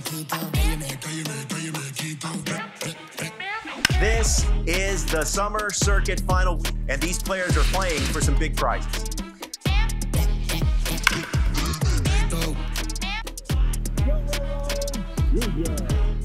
This is the summer circuit final, and these players are playing for some big prizes. Yeah.